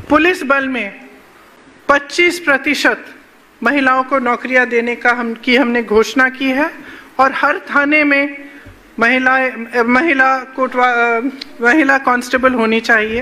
Police बल में 25% महिलाओं को नौकरियां देने का हमने घोषणा की है और हर थाने में महिला कांस्टेबल होनी चाहिए।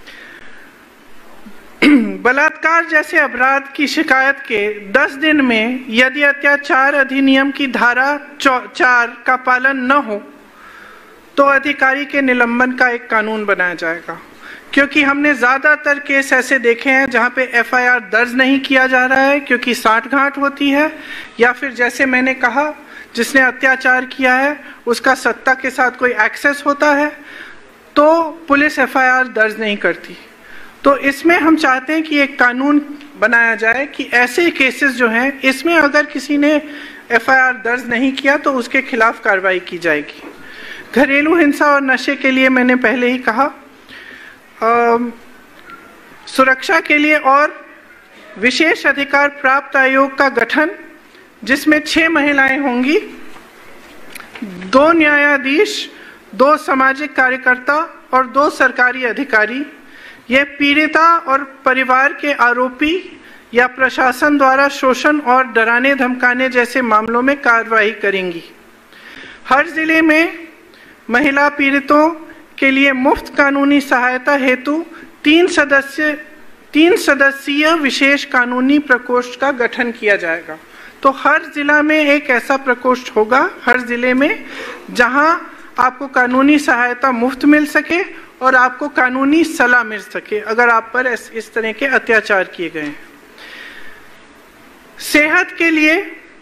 बलात्कार जैसे अपराध की शिकायत के 10 दिन में यदि अत्याचार अधिनियम की धारा 4 का पालन न हो तो अधिकारी के निलंबन का एक कानून बनाया जाएगा, क्योंकि हमने ज़्यादातर केस ऐसे देखे हैं जहां पे एफआईआर दर्ज नहीं किया जा रहा है क्योंकि साठगांठ होती है, या फिर जैसे मैंने कहा जिसने अत्याचार किया है उसका सत्ता के साथ कोई एक्सेस होता है तो पुलिस एफआईआर दर्ज नहीं करती। तो इसमें हम चाहते हैं कि एक कानून बनाया जाए कि ऐसे केसेस जो हैं इसमें अगर किसी ने एफआईआर दर्ज नहीं किया तो उसके खिलाफ कार्रवाई की जाएगी। घरेलू हिंसा और नशे के लिए मैंने पहले ही कहा, सुरक्षा के लिए और विशेष अधिकार प्राप्त आयोग का गठन जिसमें 6 महिलाएं होंगी, 2 न्यायाधीश, 2 सामाजिक कार्यकर्ता और 2 सरकारी अधिकारी। ये पीड़िता और परिवार के आरोपी या प्रशासन द्वारा शोषण और डराने धमकाने जैसे मामलों में कार्रवाई करेंगी। हर जिले में महिला पीड़ितों के लिए मुफ्त कानूनी सहायता हेतु 3 सदस्यीय विशेष कानूनी प्रकोष्ठ का गठन किया जाएगा। तो हर जिला में एक ऐसा प्रकोष्ठ होगा, हर जिले में, जहां आपको कानूनी सहायता मुफ्त मिल सके और आपको कानूनी सलाह मिल सके अगर आप पर इस तरह के अत्याचार किए गए हैं। सेहत के लिए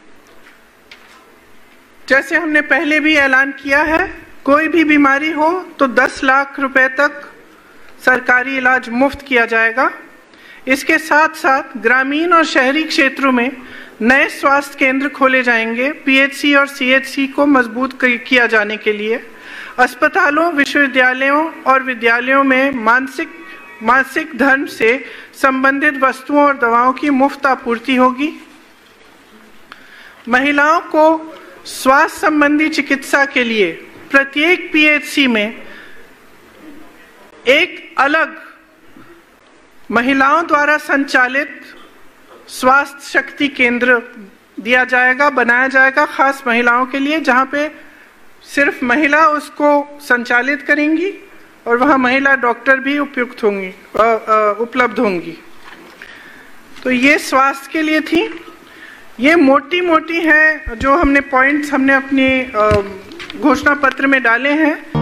जैसे हमने पहले भी ऐलान किया है, कोई भी बीमारी हो तो 10 लाख रुपए तक सरकारी इलाज मुफ्त किया जाएगा। इसके साथ साथ ग्रामीण और शहरी क्षेत्रों में नए स्वास्थ्य केंद्र खोले जाएंगे। पीएचसी और सीएचसी को मजबूत किया जाने के लिए अस्पतालों, विश्वविद्यालयों और विद्यालयों में मानसिक धर्म से संबंधित वस्तुओं और दवाओं की मुफ्त आपूर्ति होगी। महिलाओं को स्वास्थ्य संबंधी चिकित्सा के लिए प्रत्येक पीएचसी में एक अलग महिलाओं द्वारा संचालित स्वास्थ्य शक्ति केंद्र दिया जाएगा, बनाया जाएगा खास महिलाओं के लिए, जहां पे सिर्फ महिला उसको संचालित करेंगी और वहां महिला डॉक्टर भी उपलब्ध होंगी। तो ये स्वास्थ्य के लिए थी। ये मोटी है जो हमने पॉइंट्स हमने अपनी घोषणा पत्र में डाले हैं।